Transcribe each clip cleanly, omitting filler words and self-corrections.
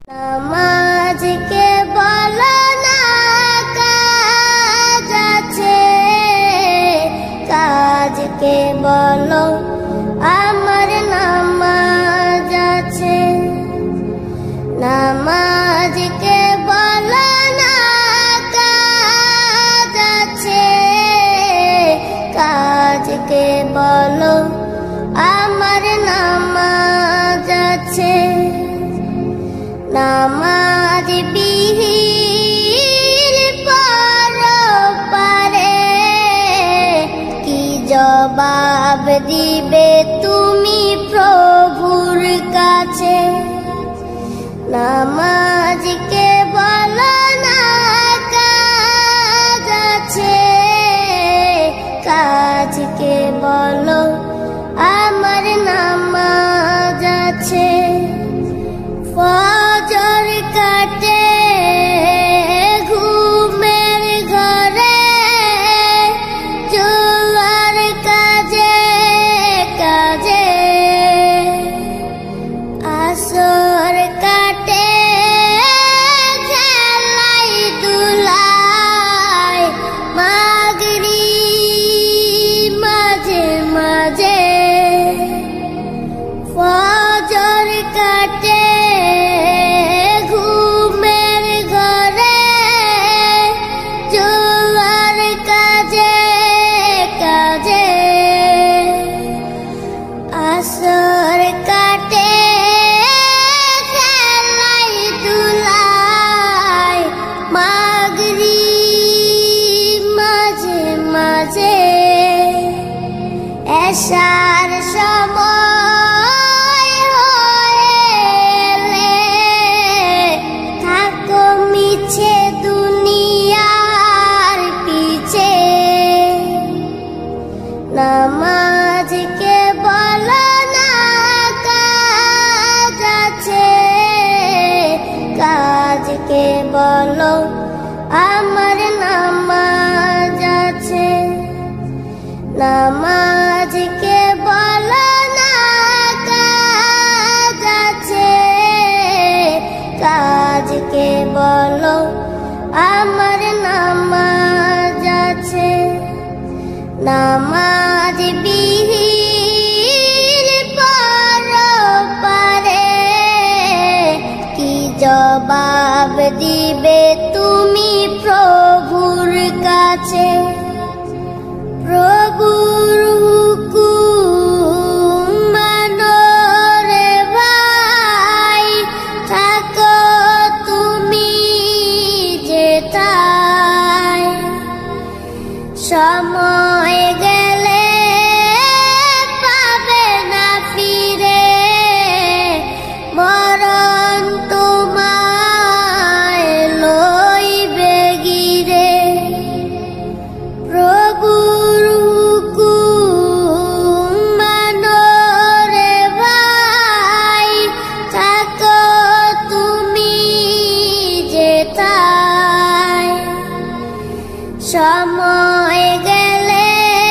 নামাজকে বলো না কাজ আছে, কাজকে বলো আমার নামাজ আছে। নামাজকে বলো না কাজ আছে, কাজকে বলো আমার নামাজ আছে। নামাজ বিহীন পরপারে কি জবাব দিবে তুমি প্রভুর কাছে। নামাজকে বলো না কাজ আছে, কাজকে বলো আমার নামাজ আছে। ফজর কাটে ঘুমের ঘরে, জোয়ার কাজে কাজে। আসর কাটে খেলাই দুলাই, মাগরিব মাঝে মাঝে। ফজর কাটে ঘুমের ঘরে, জোয়ার কাজে কাজে। আসর কাটে খেলাই দুলাই, মাগরিব মাঝে মাঝে। এশার সময় হলে থাকো মিছে দুনিয়ার পিছে। নামাজকে বলো না কাজ আছে, কাজকে বলো আমার নামাজ আছে। নামাজকে বলো না কাজ আছে, কাজকে বলো আমার নামাজ আছে। নামাজ বিহীন পরপারে কি জবাব দিবে তুমি প্রভুর কাছে। প্রভুর হুকুম মানো রে ভাই, থাকো তুমি যেথায়। সময় গেলে পাবে না ফিরে, মরণ তোমায় লইবে গিরে। প্রভুর হুকুম মানো রে ভাই, থাকো তুমি যেথায়। সময় গেলে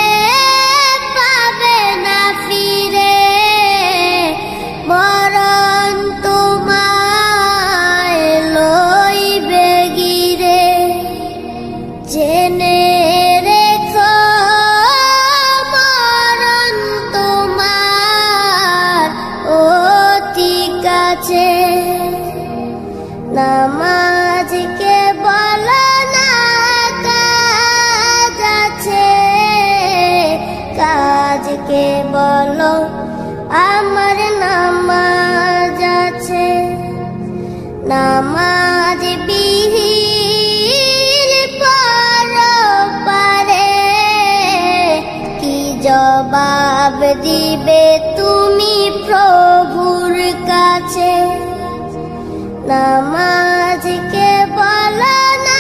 পাবে না ফিরে, মরণ তোমায় লইবে গিরে। জেনে রেখো মরণ তোমার অতি কাছে। নামাজকে বলো না কাজ আছে, কাজকে বলো আমার নামাজ আছে। নামাজ বিহীন পরপারে কি জবাব দিবে তুমি প্রভুর কাছে। নামাজকে বলো না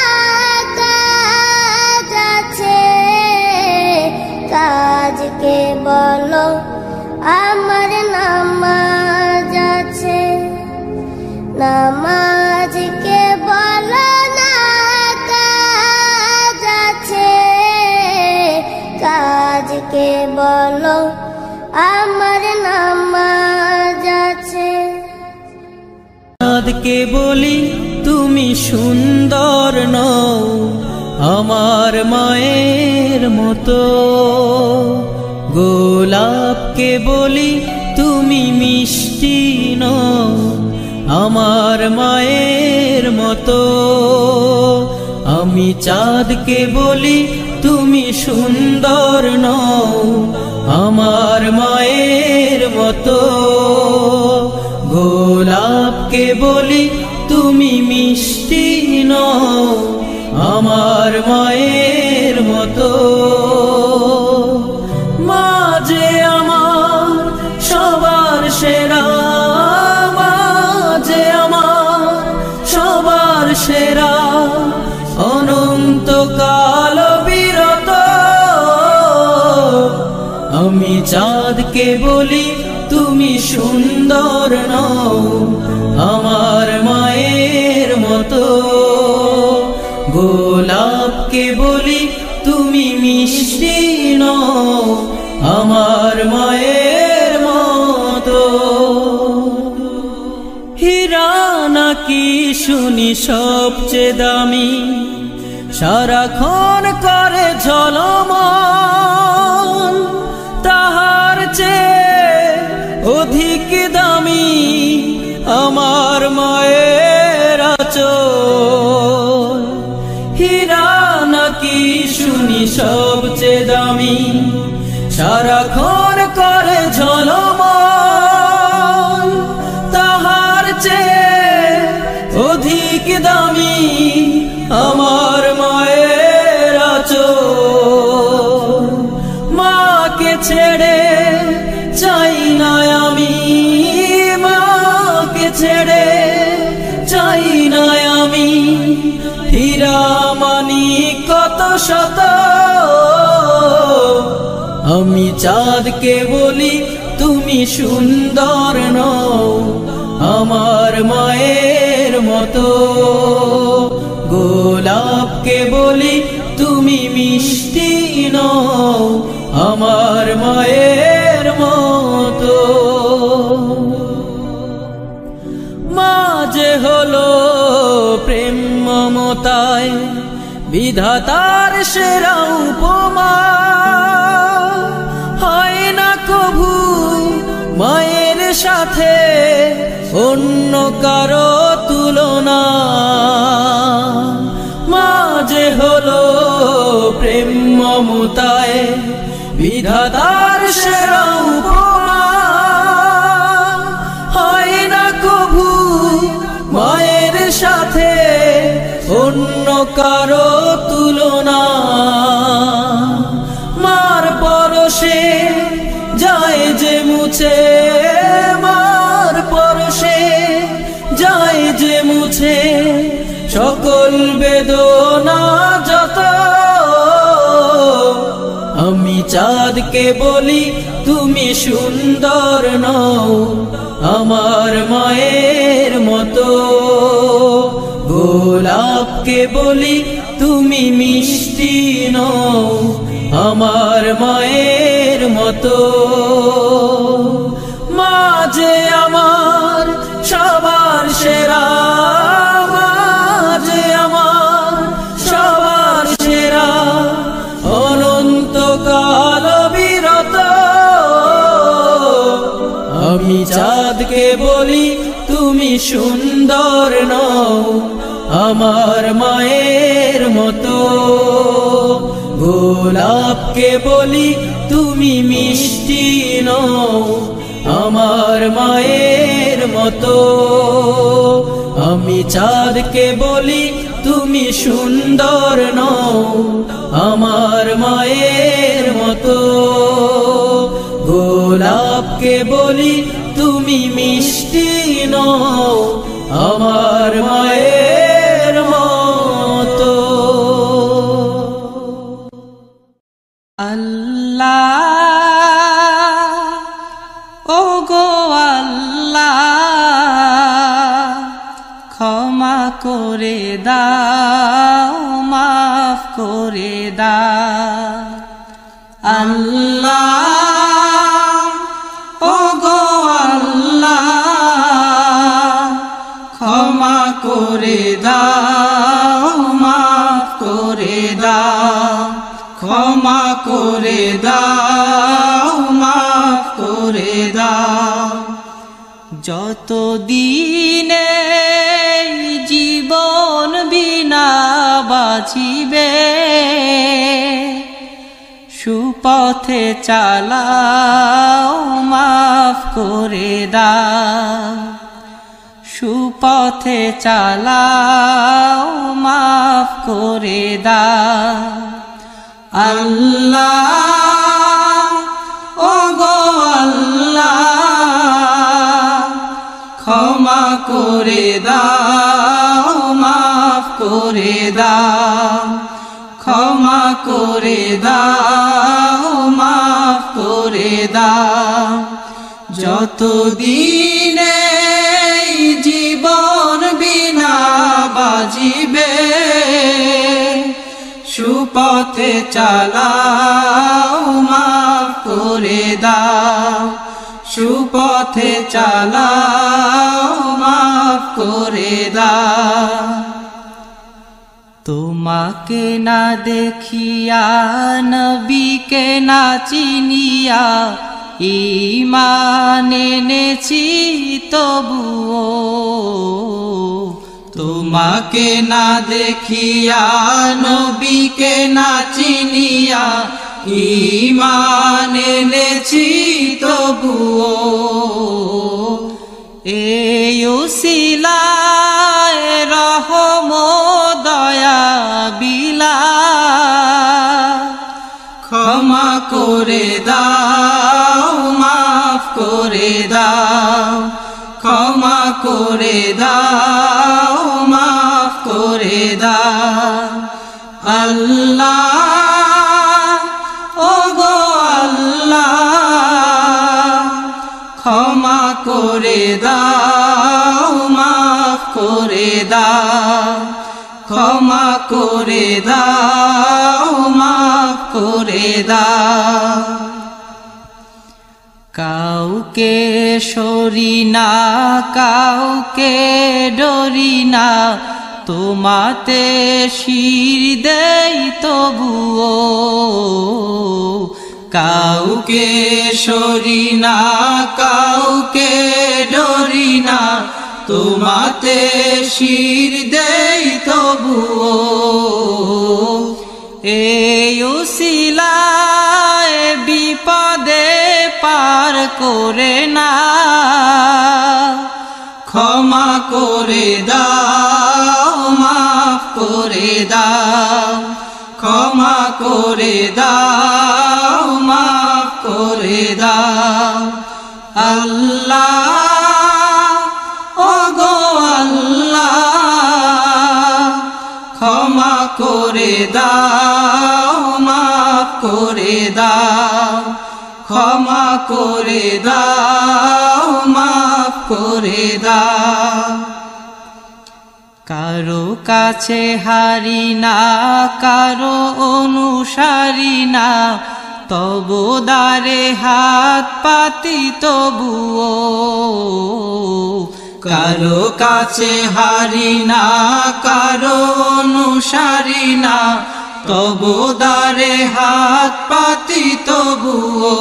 কাজ আছে, কাজকে বলো আমার নামাজ আছে। নামাজকে বলো না কাজ আছে, কাজকে বলো আমার নামাজ আছে। চাঁদকে বলি তুমি সুন্দর নও আমার মায়ের মতো, গোলাপকে বলি তুমি মিষ্টি নও আমার মায়ের মতো, আমি চাঁদকে বলি তুমি সুন্দর নও আমার মায়ের মতো, গোলাপকে বলি তুমি মিষ্টি নও আমার মায়ের মতো। মা যে আমার সবার সেরা, মা যে আমার সবার সেরা, অনন্তকাল বিরত, আমি চাঁদকে বলি তুমি সুন্দর নও আমার মায়ের মতো, গোলাপকে বলি তুমি মিষ্টি নও আমার মায়ের মতো। হীরা নাকি শুনি সবচেয়ে দামি, সারাক্ষণ করে ঝলমল, তাহার চেয়ে অধিক দামি আমার মায়ের আঁচল। হীরা নাকি শুনি সবচেয়ে দামি, সারাক্ষণ করে ঝলমল, তাহার চেয়ে অধিক দামি আমার মায়ের আঁচল। মাকে ছেড়ে চাই না আমি, মাকে ছেড়ে চাই না আমি, হীরা মানিক কত শত, আমি চাঁদকে বলি তুমি সুন্দর নও আমার মায়ের মতো, গোলাপকে বলি তুমি মিষ্টি নও আমার মায়ের মতো। মা যে হলো প্রেম মমতায় বিধাতার সেরা উপমা, হয় না কভু মায়ের সাথে অন্য কারো তুলনা। মা যে হলো প্রেম মমতায় বিধাতার সেরা উপমা, হয় না কভু মায়ের সাথে অন্য কারো তুলনা। মার পরশে যায় যে মুছে, মার পরশে যায় যে মুছে সকল বেদনা যত, আমি চাঁদকে বলি তুমি সুন্দর নও আমার মায়ের মতো, গোলাপকে বলি তুমি মিষ্টি নও আমার মায়ের মতো। মা যে আমার সবার সেরা, মা যে আমার সবার সেরা, অনন্তকাল বিরত, আমি চাঁদকে বলি তুমি সুন্দর নও আমার মায়ের মতো, গোলাপকে বলি তুমি মিষ্টি নও আমার মায়ের মতো, আমি চাঁদকে বলি তুমি সুন্দর নও আমার মায়ের মতো, গোলাপকে বলি তুমি মিষ্টি নও আমার মায়ের মতো। আল্লাহ ও গো আল্লাহ, ক্ষমা করে দাও, মাফ করে দাও। আল্লাহ ও গো আল্লাহ, ক্ষমা করে দাও মাফ করে দাও ক্ষমা করে দাও মাফ করে দাও যত দিনে জীবন বিনা বাঁচিবে সুপথে চালাও মাফ করে দাও সুপথে চালাও মাফ করে দাও আল্লাহ ওগো আল্লাহ ক্ষমা করে দাও মাফ করে দাও ক্ষমা করে দাও মাফ করে দাও যত দিনে জীবন বিনা বাজিবে সুপথে চালাও মাফ করে দাও সুপথে চালাও মাফ করে দাও তোমাকে না দেখিয়া নবীকে না চিনিয়া ঈমান এনেছি তবুও তোমাকে না দেখিয়া নবীকে না চিনিয়া ঈমান এনেছি তবুও এই উসিলায় রহম দয়া বিলা ক্ষমা করে দাও মাফ করে দাও ক্ষমা করে দাও মাফ করে দাও আল্লাহ ওগো আল্লাহ ক্ষমা করে দাও মাফ করে দাও ক্ষমা করে দাও মাফ করে দাও কাউকে সরি না কাউকে ডরি না তোমাতে শির দেই তবুও কাউকে সরি না কাউকে ডরি না তোমাতে শির দেই তবুও এই উসিলায় বিপদে পার করে না ক্ষমা করে দাও মাফ করে দাও ক্ষমা করে দাও মাফ করে দাও আল্লাহ ওগো আল্লাহ ক্ষমা করে দাও মাফ করে দাও ক্ষমা করে দাও মাফ করে দাও কারো কাছে হারি না কারো অনুসারী না তবু দারে হাত পাতি তবুও কারো কাছে হারি না কারো অনুসারী না তবু দারে হাত পাতি তবুও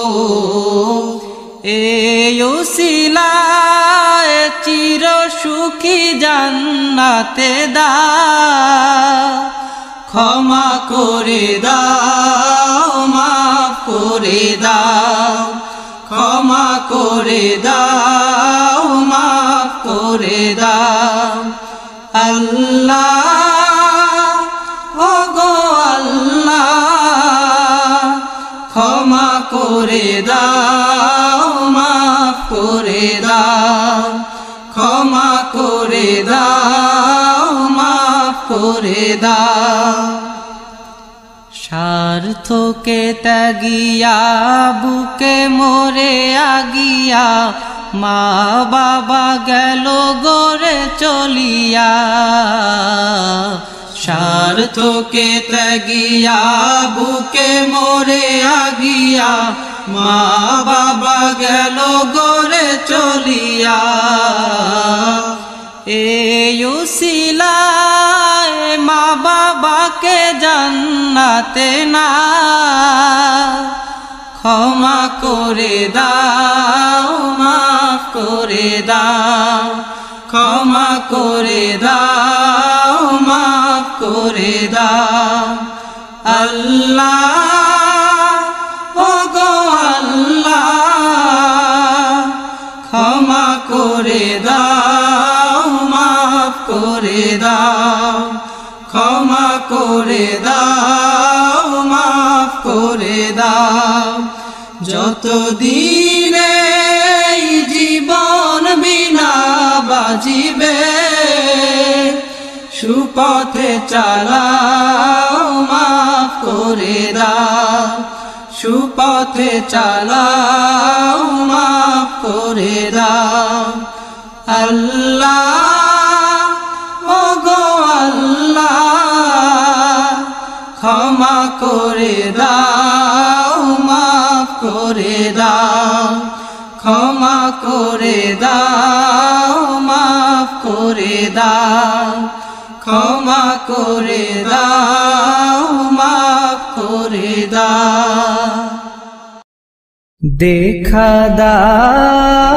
এই উসিলায় চির সুখী জান্নাতে দাও ক্ষমা করে দাও মাফ করে দাও ক্ষমা করে দাও মাফ করে দাও আল্লাহ ওগো আল্লাহ ক্ষমা করে দাও মাফ করে দাও ক্ষমা করে দাও মাফ করে দাও স্বার্থকে ত্যাগিয়া বুকে মরে আগিয়া মা বাবা গেল গড়ে চলিয়া স্বার্থকে ত্যাগিয়া বুকে মরে আগিয়া মা বাবা গেল গড়ে চলিয়া এই উসিলায় মা বাবাকে জান্নাতে না ক্ষমা করে দাও, মাফ করে দাও, ক্ষমা করে দাও, মাফ করে দাও। আল্লাহ ও গো আল্লাহ ক্ষমা করে দাও, মাফ করে দাও, ক্ষমা করে দাও, মাফ করে দাও। যতদিন এই জীবন বিনা বাজিবে সুপথে চালাও, মাফ করে দাও, সুপথে চালাও, মাফ করে দাও। আল্লাহ ও গো আল্লাহ ক্ষমা করে দাও, মাফ করে দাও, ক্ষমা করে দাও, মাফ করে দাও, ক্ষমা করে দাও, মাফ করে দাও। দেখা দাও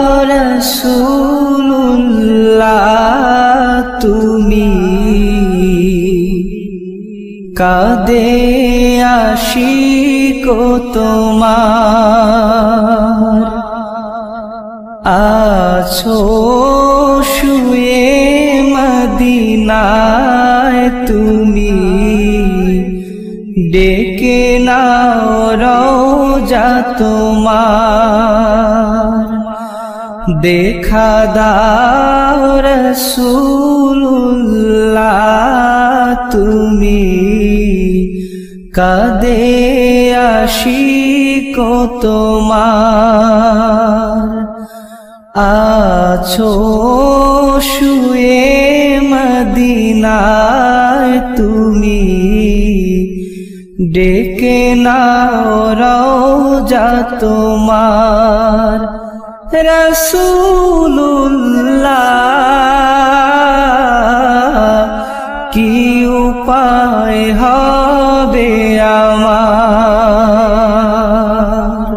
রাসূলুল্লাহ তুমি কাঁদে আশিক তোমার আছো শুয়ে মদিনায় তুমি ডেকে নাও রওজা তোমার দেখা দাও রাসূলুল্লাহ তুমি কাঁদে আশিক তোমার আছো শুয়ে মদিনায় তুমি ডেকে নাও রওজা তোমার রাসূলুল্লাহ কি উপায় হবে আমার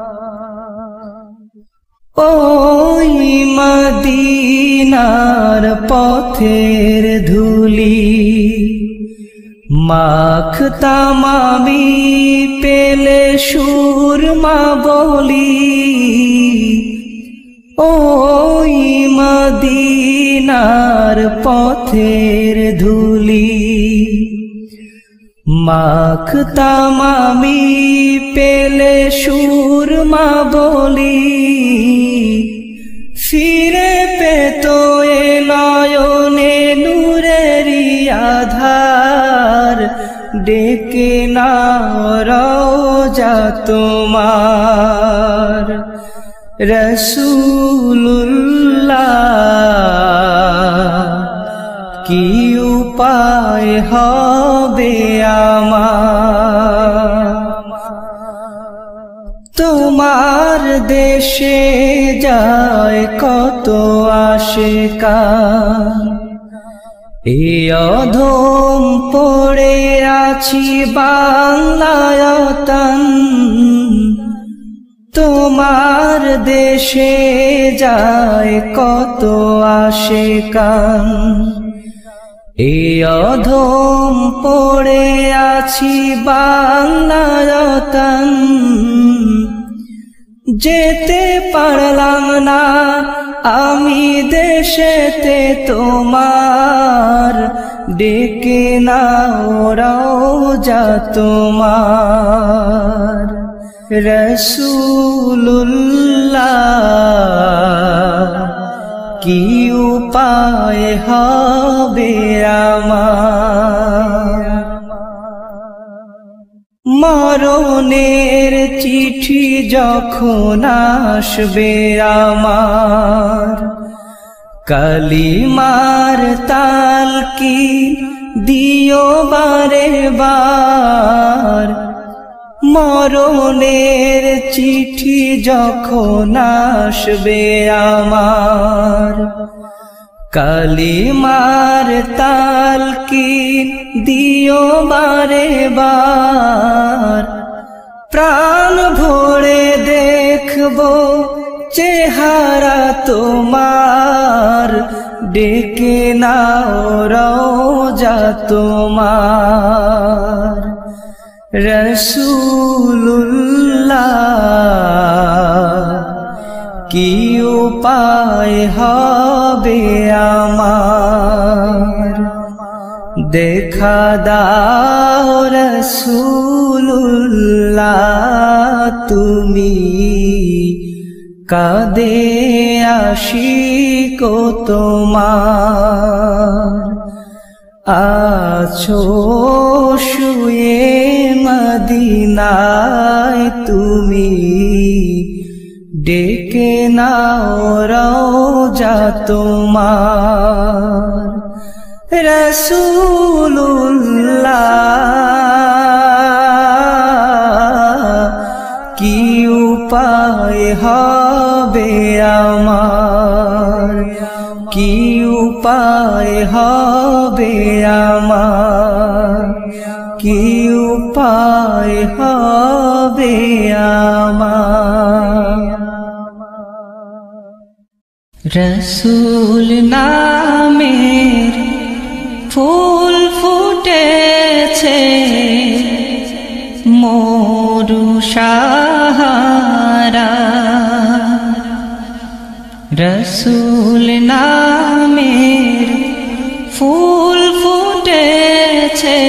ওই মদিনার পথের ধুলি মাখতাম আমি পেলে সুরমা বলি ওই মদিনার পথের ধুলি মাখতাম আমি পেলে সুরমা বলি ফিরে পেত এ নয়নে নূরেরি আধার ডেকে নাও রওজা তোমার রাসূলুল্লাহ কি উপায় হবে আমার তোমার দেশে যায় কত আশিকান এই অধম পড়ে আছি বাংলায়তন তোমার দেশে যায় কত আশিকান এই অধম পড়ে আছি বাংলায়তন যেতে পারলাম না আমি দেশেতে তোমার ডেকে নাও রওজা তোমার রাসূলুল্লাহ কি উপায় হবে আমার মরণের চিঠি যখন আসবে আমার কালিমার তালকিন দিও বারে বার মরণের চিঠি যখন আসবে আমার কালিমার তালকিন দিও বারে বার, প্রাণ ভরে দেখবো চেহারা তোমার, ডেকে নাও রওজা তোমার। রাসূলুল্লাহ কি উপায় হবে আমার, দেখা দাও রাসূলুল্লাহ তুমি, কাঁদে আশিক তোমার। আছো শুয়ে মদিনায় তুমি, ডেকে নাও রওজা তোমার। রাসূলুল্লাহ কি উপায় হবে আমার, কি উপায় হবে আমার, কি উপায় হবে আমার। রসূল নামের ফুল ফুটেছে মরু সাহারা, রসূল নামের ফুল ফুটেছে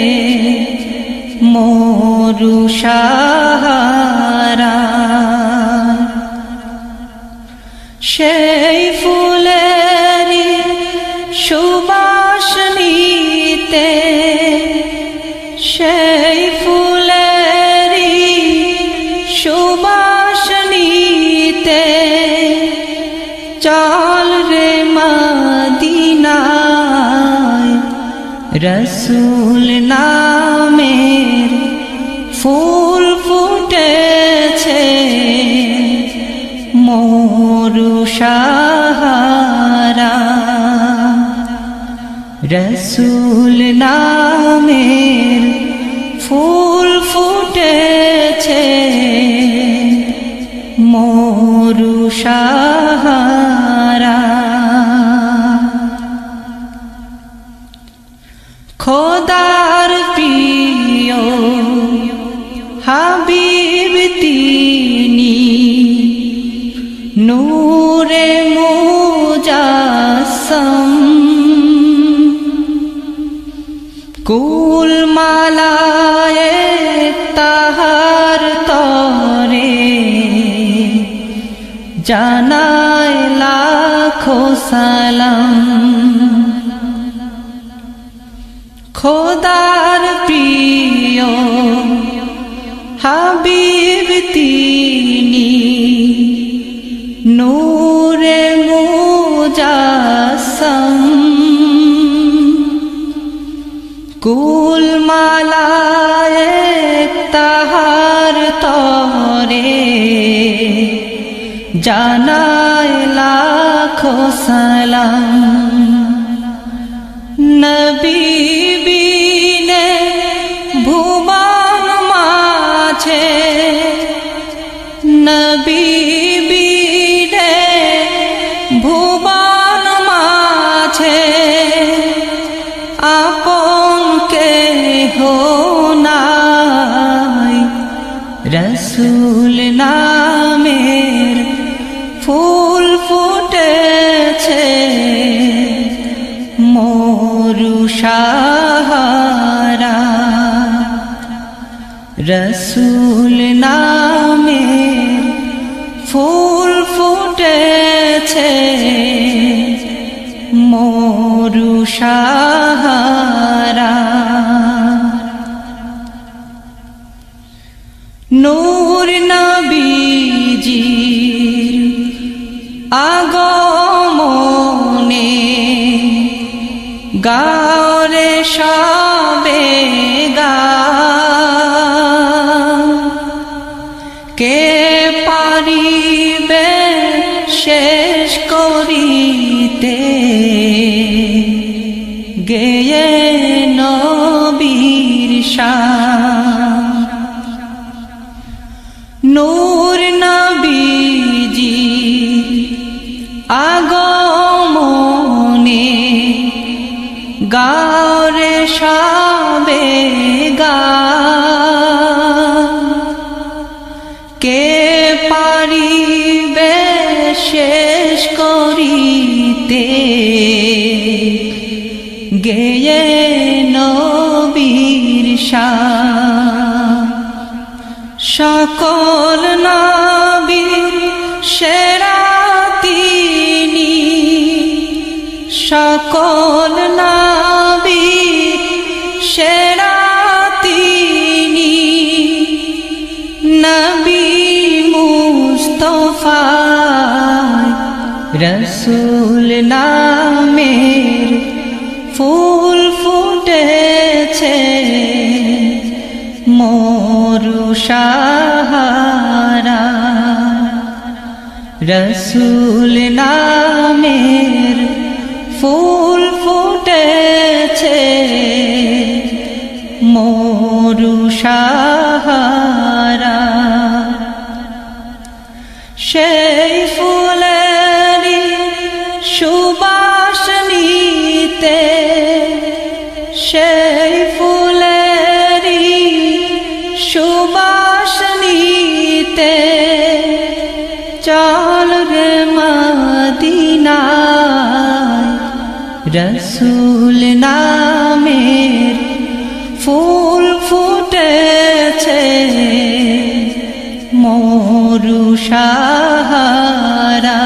মরু সাহারা, সেই ফুলেরই সুবাস নিতে, সেই ফুলেরই সুবাস নিতে, চল রে মদিনায়। রসূল নামের ফুল ফুটেছে মরু সাহারা, রসূল নামের ফুল ফুটেছে মরু সাহারা। খোদার প্রিয় হাবিব তিনি, নূরে মুজাসসম, কুল মালায়ে তাহার তরে, জানায় লাখো সালাম। খোদার প্রিয় হাবিব তিনি, নূরে মুজাসসম, কুল মালায়ে তাহার তরে, জানায় লাখো সালাম। নবী বিনে ভুবন মাঝে, নবী বিনে ভুবন মাঝে, আপন কেহ নাই। রসূল নামের ফুল ফুটেছে মরু সাহারা, রসূল নামের ফুল ফুটেছে মরু সাহারা। নূর নবীজির আগমনে, গাওরে সবে গা, কে পারিবে শেষ করিতে গেয়ে নবীর শান নূর নবীজি আগমনে গারে সবে গা কে পারিবে শেষ করিতে গেয়ে নবীর শান সকল নবীর সেরা তিনি সকল নবীর সেরা তিনি নবী মুস্তাফা রসূল নামের ফুল ফুটেছে মরু সাহারা রসূল নামের ফুল ফুটেছে মরু সাহারা সেই ফুলেরই সুবাস নিতে সেই ফুলেরই সুবাস নিতে চল রে মদিনায় রসূল নামের ফুল ফুটেছে মরু সাহারা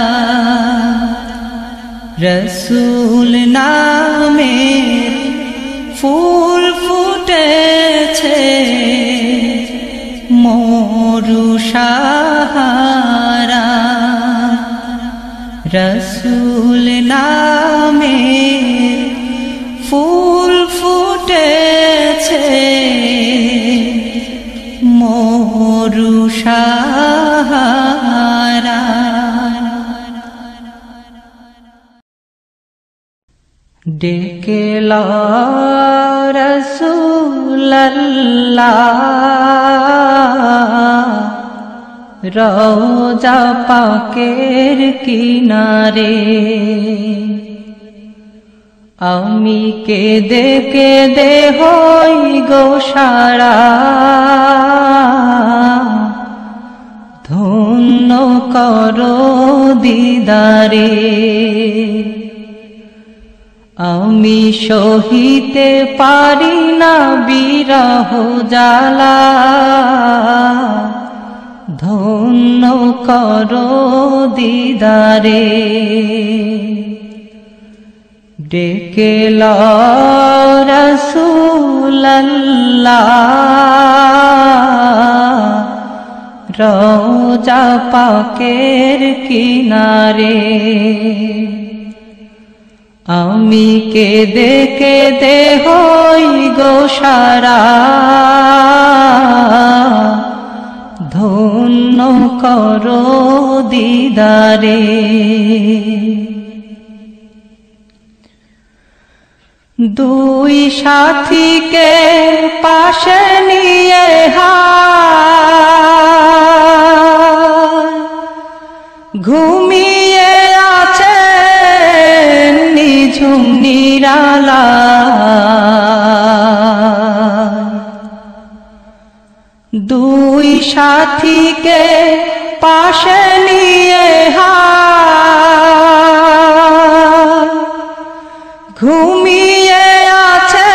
রসূল নামের ফুল ফুটেছে মরু সাহারা রসূল নামের ফুল ফুটেছে মরু সাহারা ডেকে লা রাসূলুল্লাহ রওজা পাকের কিনারে আমি কেঁদে কেঁদে হই গো সারা ধন্য করো দিদারে আমি সহিতে পারি না বিরহ জ্বালা ধন্য করো দিদারে ডেকে লও রাসূলুল্লাহ রওজা পাকের কিনারে আমি কেঁদে কেঁদে হই গো সারা ধন্য করো দিদারে দুই সাথীকে পাশে নিয়ে ঘুমিয়ে আছে নিঝুম নিরালা দুই সাথীকে পাশে নিয়ে ঘুমিয়ে আছে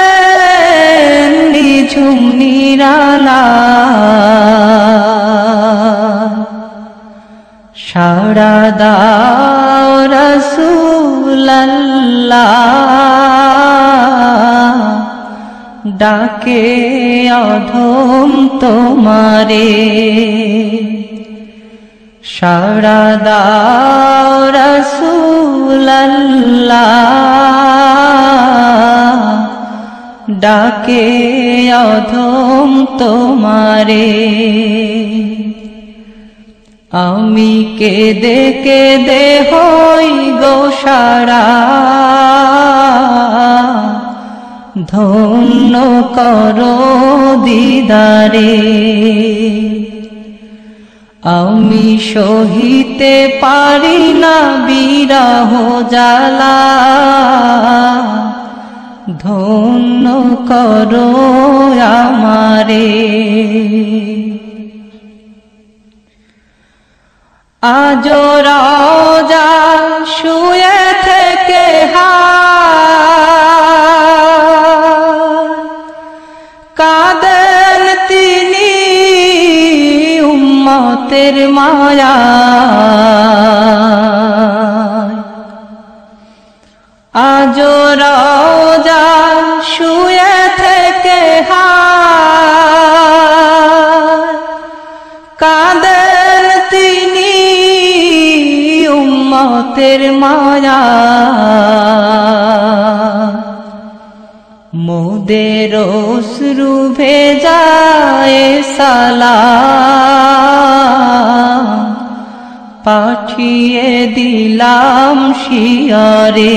নিঝুম নিরালা সাড়া দাও রাসূলুল্লাহ ডাকে অধম তোমারে সাড়া দাও রাসূলুল্লাহ ডাকে অধম তোমারে আমি কেঁদে কেঁদে হই গো সারা ধন্য করো দিদারে। আমি সহিতে পারি না বিরহ জ্বালা, ধন্য করো আমারে। আজ রাজা শুয়ে থেকে কাঁদেন তিনি উম্মতের মায়া। আজ রাজা শুয়ে থেকে কাঁদেন তিনি উম্মতের মায়া। মোদের অশ্রু ভেজায় সালাম পাঠিয়ে দিলাম শিয়রে।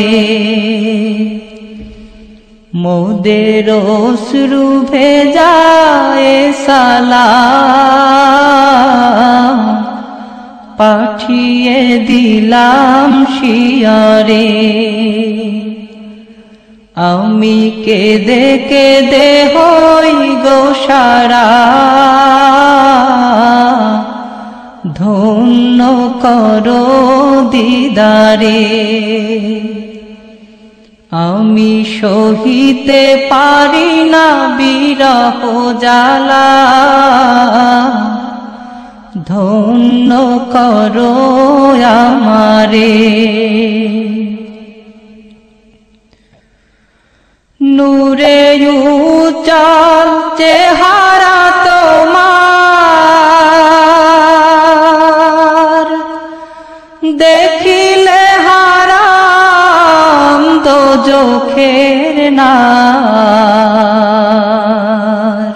মোদের অশ্রু ভেজায় সালাম পাঠিয়ে দিলাম শিয়রে। আমি কেঁদে কেঁদে হই গো সারা, ধন্য করো দিদারে। আমি সহিতে পারি না বিরহ জ্বালা, ধন্য করো আমারে। নূরে উজ্জ্বল চেহারা তোমার, দেখিলে হারাম দোজখের নার।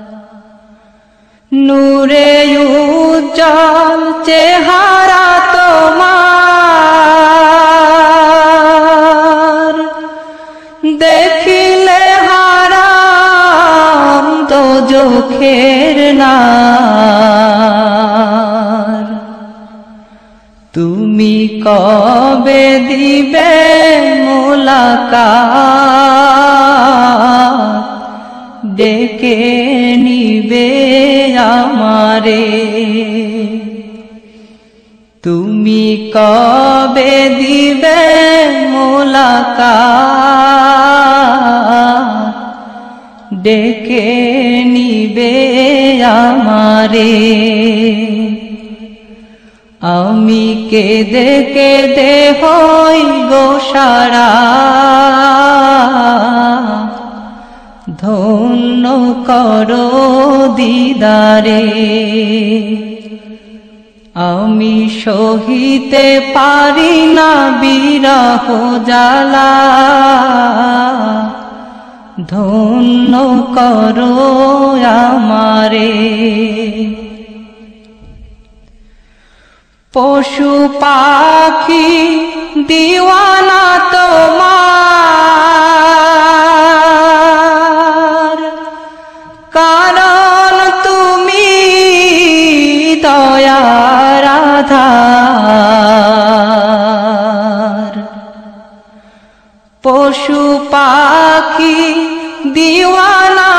নূরে উজ্জ্বল চেহারা তোমার, দেখিলে হারাম দোজখের নার। তুমি কবে দিবে মুলাকাত, ডেকে নিবে আমারে। তুমি কবে দিবে মুলাকাত, ডেকে নিবে আমারে। আমি কেঁদে কেঁদে হই গো সারা, ধন্য করো দিদারে। আমি সহিতে পারি না বিরহ জ্বালা, ধন্য করো আমারে। পশু পাখি দিওয়ানা তোমার, কারণ তুমি দয়ার আধার। পশু পাখি দিওয়ানা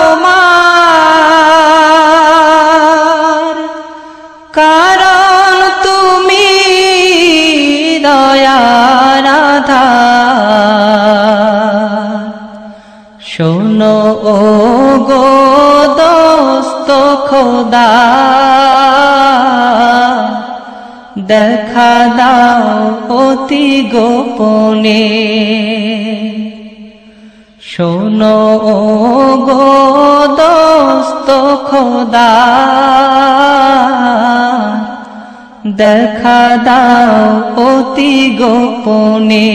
তোমার, কারণ তুমি দয়ার আধার। শোনো ও গো দোস্ত খোদা, দেখা দাও অতি গোপনে। শোনো ও গো দোস্ত খোদা, দেখা দাও অতি গোপনে।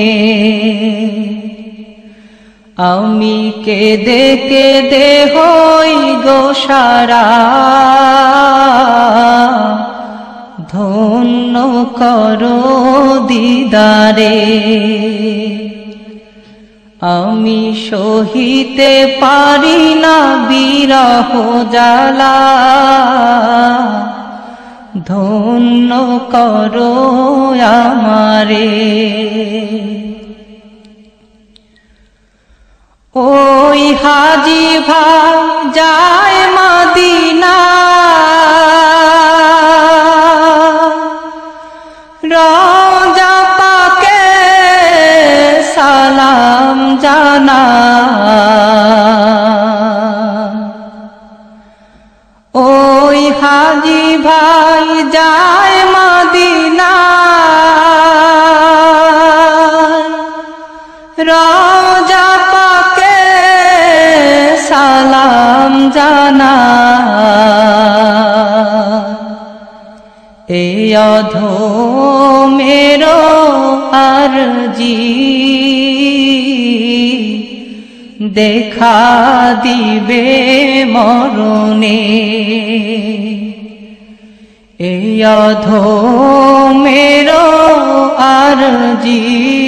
আমি কেঁদে কেঁদে হই গো সারা, ধন্য করো দিদারে। আমি সহিতে পারি না বিরহ জ্বালা, ধন্য করো আমারে। ওই হাজি ভাই যায় মদিনা, রওজা পাকে সালাম জানা। ওই হাজি ভাই যায় মদিনা, রওজা পাকে সালাম জানা। এই অধমেরো আরজি দেখা দিবে মরণে। এই অধমেরো আরজি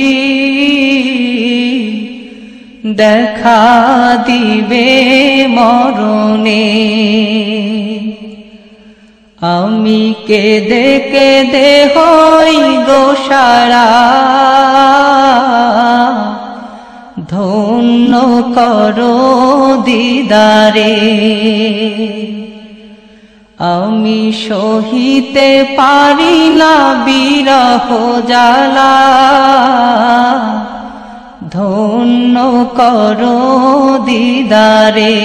দেখা দিবে মরণে। আমি কেঁদে কেঁদে হই গো সারা, ধন্য করো দিদারে। আমি সহিতে পারি না বিরহ জ্বালা, ধন্য করো দিদারে।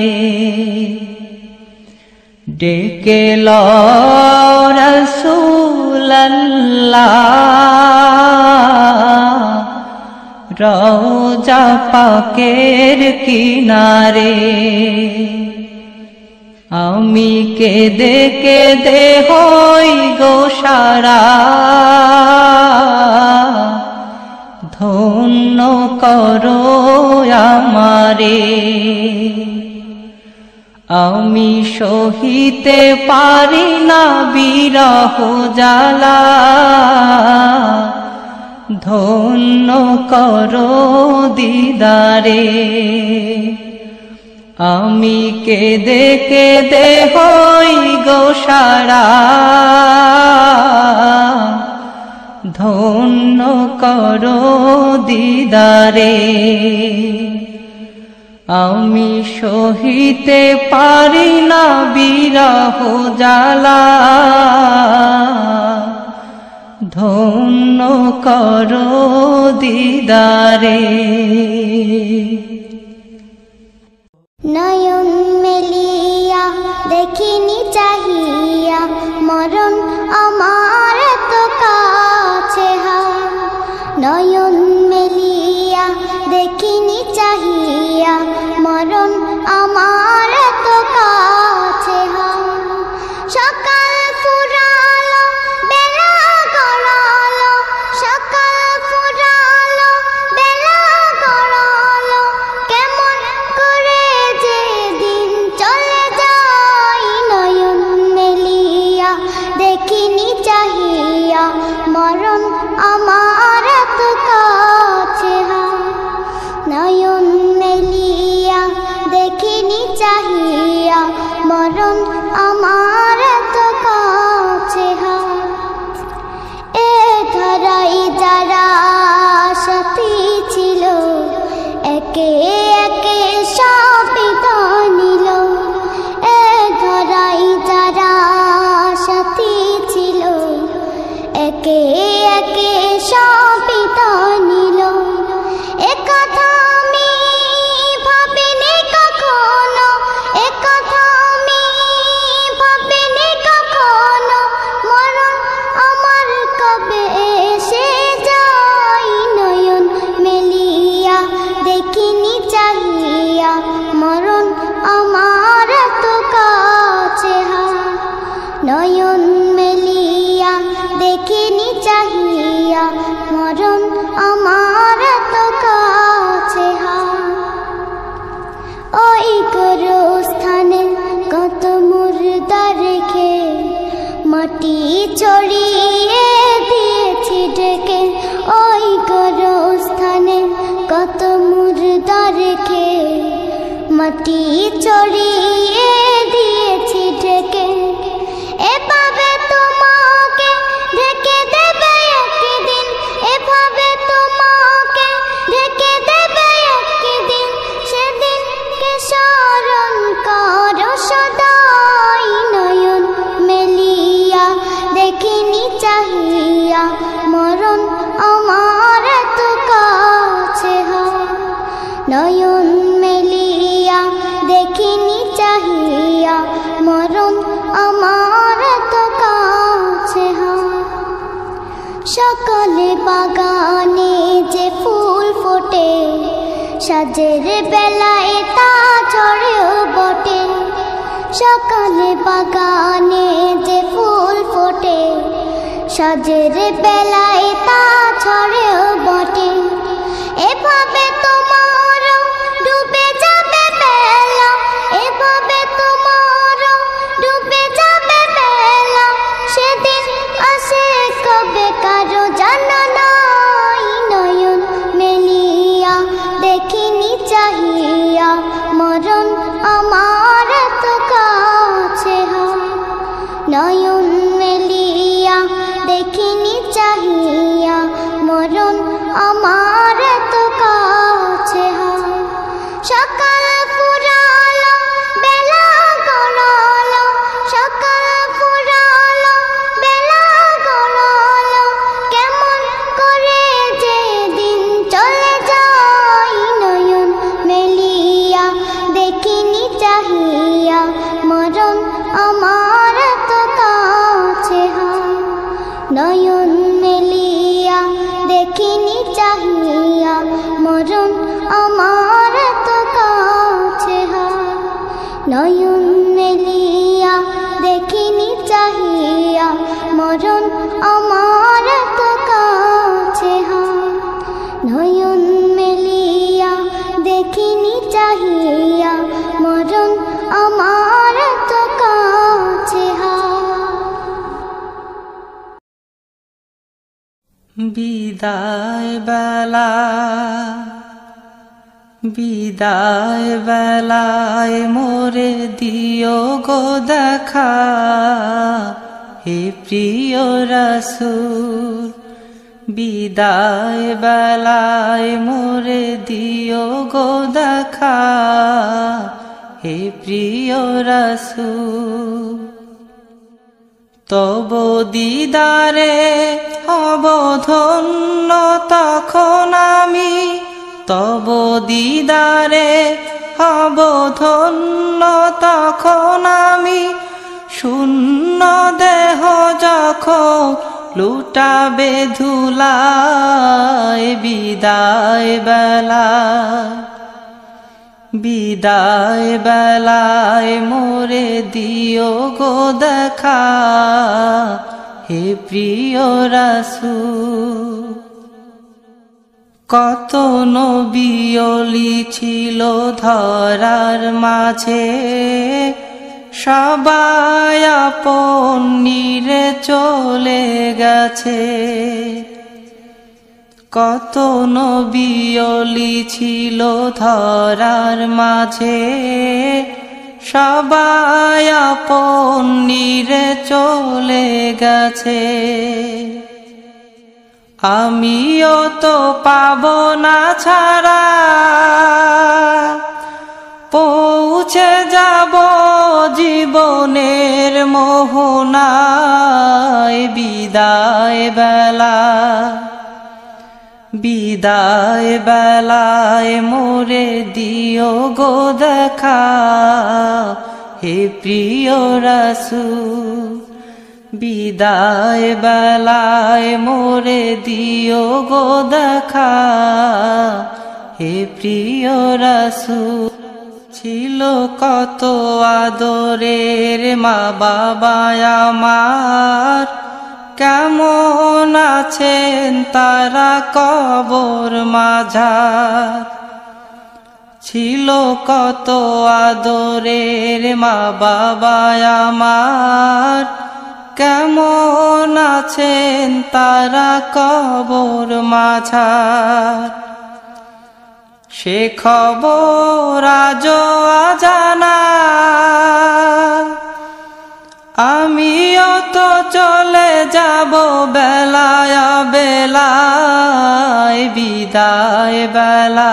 ডেকে লও রাসূলুল্লাহ, রওজা পাকের কিনারে। আমি কেঁদে কেঁদে হই গো সারা, ধন্য করো আমারে। আমি সহিতে পারি না বিরহ জ্বালা, ধন্য করো দিদারে। আমি কেঁদে কেঁদে হই গো সারা, ধন্য করো দিদারে। আমি সহিতে পারি না বিরহ জ্বালা, ধন্য করো দিদারে। নয়ন মেলিয়া দেখিনি চাহিয়া, মরণ আমার তো কাছে হায়। নয়ন মেলিয়া দেখিনি চাহিয়া, মরণ আমার তো কাছে হায়। সকাল ফুরালো বেলা গড়ালো, সকাল ফুরালো বেলা গড়ালো, কেমন করে যে দিন চলে যায়। নয়ন মেলিয়া দেখিনি চাহিয়া, মরণ আমার তো কাছে হায়। নয়ন মেলিয়া দেখিনি চাহিয়া, মরণ আমার তো কাছে হায়। এ ধরাই যারা সাথী ছিল, একে একে সব বিদায় নিল। এ ধরাই যারা সাথী ছিল, একে একে সব বিদায় নিল। এ কথা আমি ভাবিনি কখনো, এ কথা আমি ভাবিনি কখনো, মরণ আমার কবে এসে যায়। নয়ন মেলিয়া দেখিনি চাহিয়া, রেখে মাটি চড়িয়ে দিয়েছি ঢেকে। এভাবে তোমাকে ঢেকে দেবে একদিন, এভাবে তোমাকে ঢেকে দেবে একদিন। সেদিনকে স্মরণ করো সদাই, নয়ন মেলিয়া দেখিনি চাহিয়া মরণ আমার এত কাছে হয়। নয়ন মেলিয়া দেখিনি চাহিয়া মরণ আমার এত কাছে হয়। সকালে বাগানে যে ফুল ফোটে, সাজের বেলায় তা ঝরেও বটে। সকালে বাগানে যে ফুল ফোটে, সাজের বেলায় তা ঝরেও বটে। এভাবে তোমার ডুবে যাবে বেলা, এভাবে তোমার ডুবে যাবে বেলা। সেদিন আসে কবে কারো জানা নাই, নয়ন মেলিয়া দেখিনি চাহিয়া মরণ আমার এত কাছে হয়। নয়ন মেলিয়া দেখিনি চাহিয়া মরণ আমার এত কাছে হয়। সকাল ফুরালো বেলা গড়ালো, সকাল ফুরালো বেলা গড়ালো। কেমন করে যে দিন চলে যায়, নয়ন মেলিয়া দেখিনি চাহিয়া মরণ আমার এত কাছে হয়। নয়ন মেলিয়া দেখিনি চাহিয়া মরণ আমার এত কাছে হয়। নয়ন মেলিয়া দেখিনি চাহিয়া মরণ আমার এত কাছে হয়। নয়ন মেলিয়া দেখিনি চাহিয়া মরণ আমার এত কাছে হয়। বিদায় বেলা, বিদায় বেলায় মোরে দিও গো দেখা, হে প্রিয় রাসূল। বিদায় বেলায় মোরে দিও গো দেখা, হে প্রিয় রাসূল। তব দিদারে হব ধন্য তখন আমি, তব দিদারে হব ধন্য তখন আমি। শূন্য দেহ যখন লুটাবে ধুলায়, বিদায় বেলায়, বিদায় বেলায় মোরে দিও গো দেখা, হে প্রিয় রাসূল। কত নবী ওলি ছিল ধরার মাঝে, সবাই আপন নিরে চলে গেছে। কত নবী ওলি ছিল ধরার মাঝে, সবাই আপন নিরে চলে গেছে। আমিও তো পাবো না ছাড়া, পৌঁছে যাব জীবনের মোহনায়। বিদায় বেলা, বিদায় বেলায় মোরে দিও গো দেখা, হে প্রিয় রাসূল। বিদায় বেলায় মোরে দিও গো দেখা, হে প্রিয় রাসূল। ছিল কত আদরের মা বাবা আমার, কেমন আছেন তারা কবর মাঝার। ছিল কত আদরের মা বাবা আমার, কেমন আছেন তারা কবর মাঝার। সে খবর আজও অজানা। আমিও তো চলে যাব বেলায় বেলায়, বিদায় বেলা,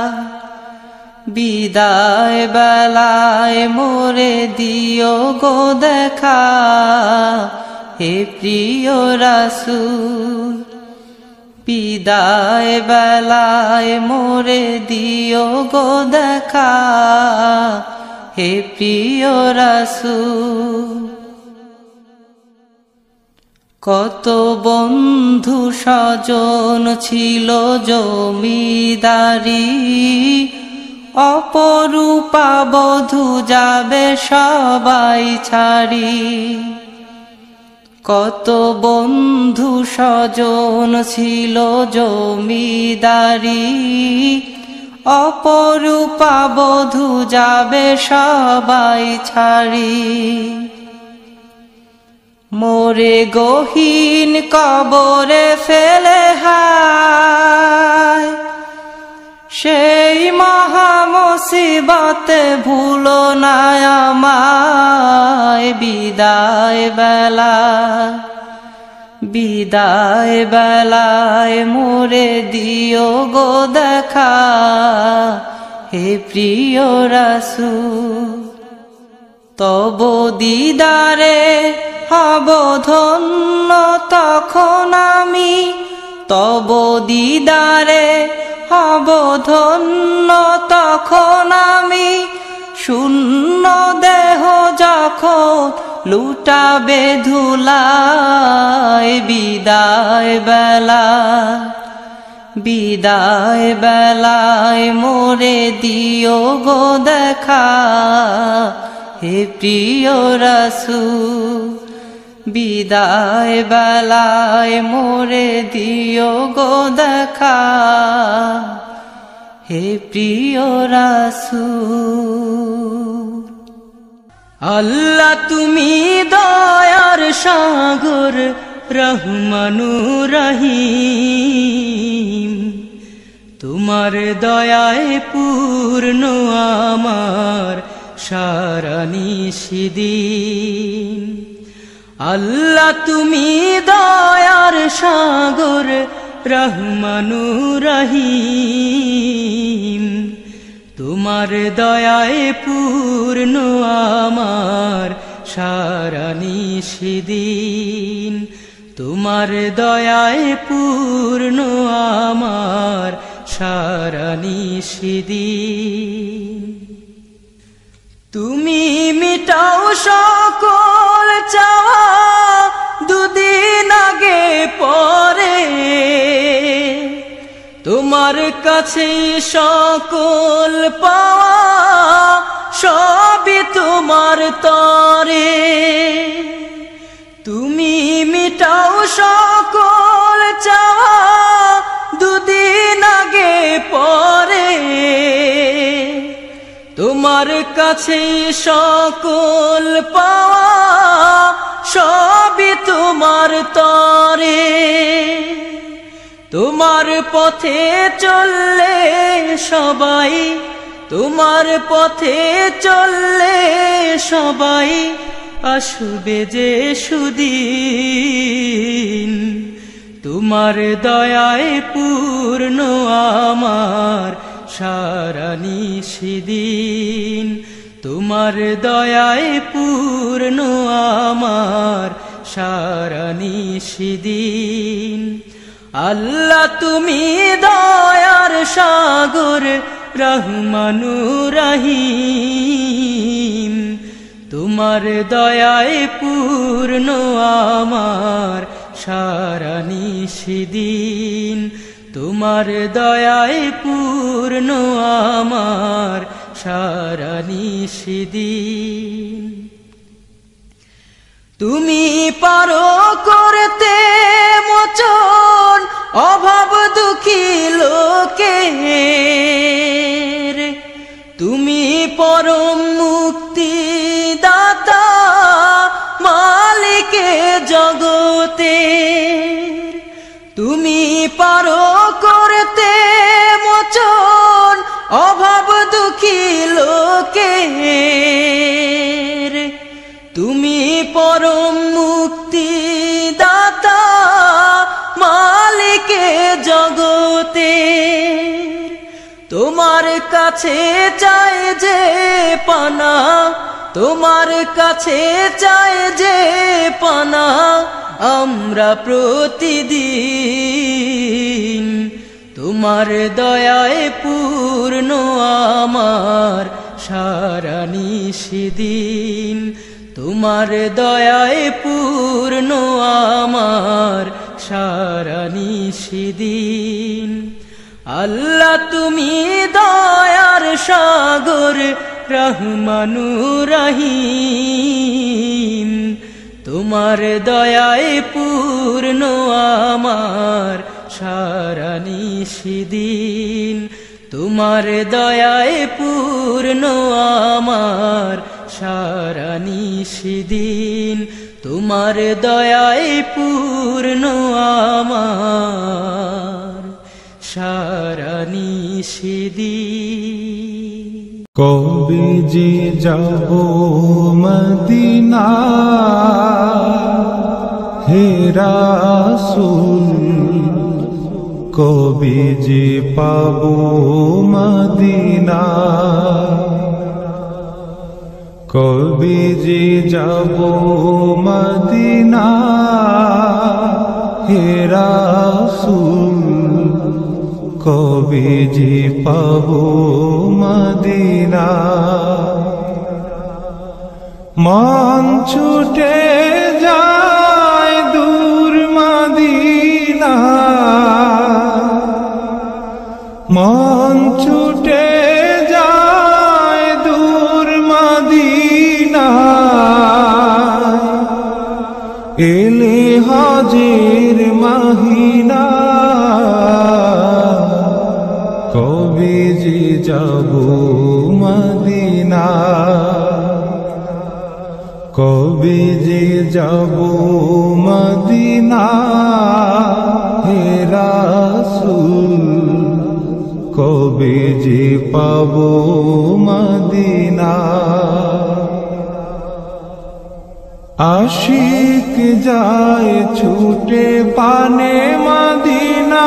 বিদায় বেলায় মোরে দিও গো দেখা, হে প্রিয় রাসূল। বিদায় বেলায় মোরে দিও গো দেখা, হে প্রিয় রাসূল। কত বন্ধু স্বজন ছিল জমিদারি, অপরূপা বধূ যাবে সবাই ছাড়ি। কত বন্ধু স্বজন ছিল জমিদারি, অপরূপা বধূ যাবে সবাই ছাড়ি। মোরে গহীন কবরে ফেলে হায়, সেই মহা মুসিবতে ভুলো না আমায়। বিদায় বেলা, বিদায় বেলায় মোরে দিও গো দেখা, হে প্রিয় রাসূল। তব দিদারে হব ধন্য তখন আমি, তব দিদারে হব ধন্য তখন আমি। শূন্য দেহ যখন লুটাবে ধুলায়, বিদায় বেলা, বিদায় বেলায় মোরে দিও গো দেখা, হে প্রিয় রাসূল। বিদায় বেলায় মোরে দিও গো দেখা, হে প্রিয় রাসূল। আল্লাহ তুমি দয়ার সাগর, রহমানুর রহিম। তোমার দয়ায় পূর্ণ আমার সারা নিশিদিন। আল্লাহ তুমি দয়ার সাগর, রহমানুর রহিম। তোমার দয়ায় পূর্ণ আমার সারা নিশিদিন। তোমার দয়ায় পূর্ণ আমার সারা নিশিদিন। তুমি মিটাও সকল চাওয়া, দুদিন আগে পরে তোমার কাছে সকল পাওয়া, সবই তোমার তরে। তুমি মিটাও সকল চাওয়া, দুদিন আগে পরে তোমার কাছে সকল পাওয়া, সবই তোমার তরে। তোমার পথে চললে সবাই, তোমার পথে চললে সবাই আসবে যে সুদিন। তোমার দয়ায় পূর্ণ আমার সারা নিশিদিন। তোমার দয়ায় পূর্ণ আমার সারা নিশিদিন। আল্লাহ তুমি দয়ার সাগর, রহমানুর রহিম। তোমার দয়ায় পূর্ণ আমার সারা নিশিদিন। তোমার দয়ায় পূর্ণ আমার সারা নিশিদিন। তুমি পারো করতে মোচন অভাব দুঃখী লোকের। তুমি পরম মুক্তি দাতা, মালিকে জগতের। তুমি পারো করতে মোচন অভাব দুঃখী লোকের। তুমি পরম মুক্তি দাতা মালিকে জগতে, তোমার কাছে চাই যে পানা, তোমার কাছে চাই যে পানা আমরা প্রতিদিন। তোমার দয়ায় পূর্ণ আমার সারা নিশিদিন, তোমার দয়ায় পূর্ণ আমার সারা নিশিদিন। আল্লাহ তুমি দয়ার সাগর রহমানুর রহিম, তোমার দয়ায় পূর্ণ আমার সারা নিশিদিন, তোমার দয়ায় পূর্ণ আমার সারা নিশিদিন, তোমার দয়ায় পূর্ণ আমার সারা নিশিদিন। কবে যে যাব মদিনা হে রাসূল, কবে যে পাব মদিনা, কবে যে যাব মদিনা হে রাসূল, কবে যে পাব মদিনা। মন ছুটে যায় দূর মদিনা, মন ছুটে যায় দূর মদিনা, এলে হজের মহিনা, কবে যে যাব মদিনা, কবে যে যাব মদিনা হে রাসূল, কবে যে পাব মদিনা। আশিক যায় ছুটে পানে মদিনা,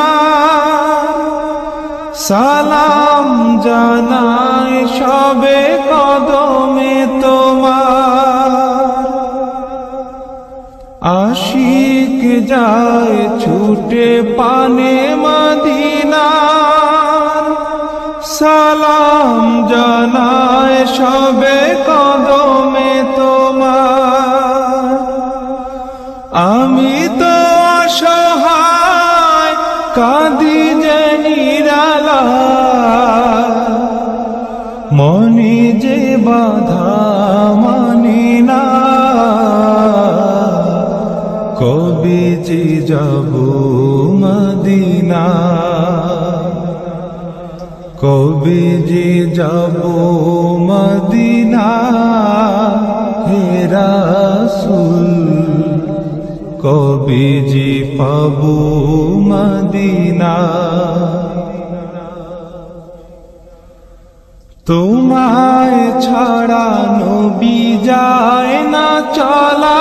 সালাম জানায় সবে কদমে তোমার। আশিক যায় ছুটে পানে মদিনা, সালাম জানায় সবে কদমে তোমার। আমি তো অসহায় কাঁদি যে নিরালা, মনে যে বাধা মানি না, কবে যে যাব মদিনা, কবে যে যাব মদিনা হে রাসূল, কবে যে পাব মদিনা। তোমায় ছাড়া নবী যায় না চলা,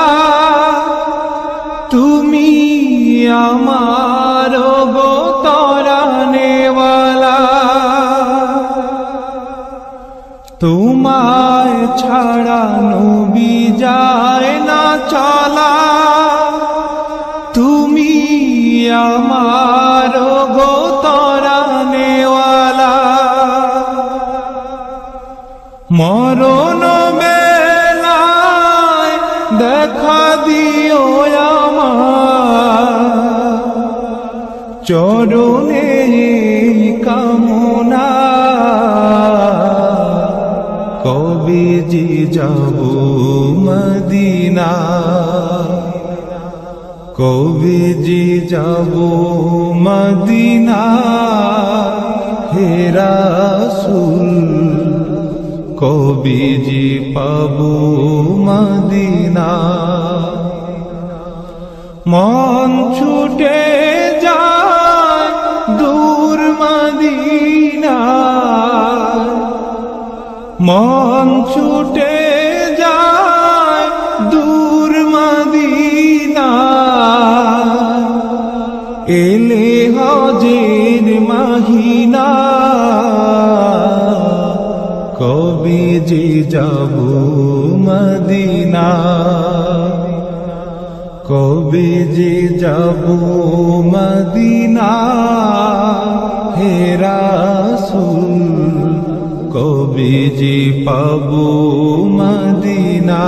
তুমি আমার গো তরানেওয়ালা। তোমায় ছাড়া নবী যায় না চলা, তুমি আমার গো তরানেওয়ালা। মরণ বেলায় দেখা দিও আমার, চরণে কামনা, কবে যে যাব মদিনা, কবে যে যাব মদিনা হে রাসূল, কবে যে পাব মদিনা। মন ছুটে যায় দূর মদিনা, মন ছুটে যায় দূর মদিনা এলে হজের মাহিনা কবে যে যাব মদিনা কবে যে যাব মদিনা হে রাসূল কবে যে পাবো মদিনা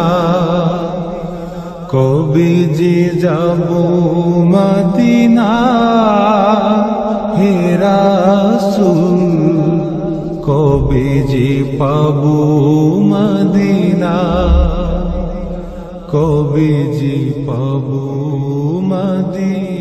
কবে যে যাব মদিনা হে রাসূল কবে যে পাবো মদিনা কবে যে পাবো মদিনা।